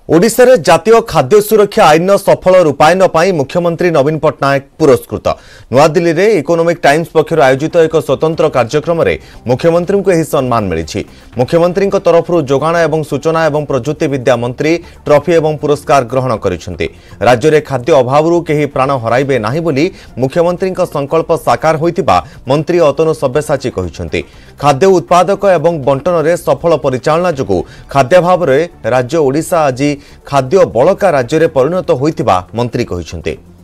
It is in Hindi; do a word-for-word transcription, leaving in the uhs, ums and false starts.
ओडिशा रे जातीय खाद्य सुरक्षा आईन सफल रूपायन पाई मुख्यमंत्री नवीन पट्टनायक पुरस्कृत। नुआ दिल्ली रे इकोनॉमिक टाइम्स पक्षर आयोजित एक स्वतंत्र कार्यक्रम में मुख्यमंत्री को यह सम्मान मिली। मुख्यमंत्री तरफ जोगाण एवं सूचना एवं प्रजुक्ति विद्या मंत्री ट्रॉफी एवं पुरस्कार ग्रहण करिसेंति। राज्य में खाद्य अभाव कहीं प्राण हराइबे नाही बोली मुख्यमंत्री संकल्प साकार होइतिबा मंत्री अतनु सब्यसाची कहिसेंति। खाद्य उत्पादक एवं बंटन में सफल परिचालना जोगु खाद्याभाव राज्य ओडिशा आज खाद्य बलका राज्य में परिणत होइतिबा मंत्री कहिसेंति।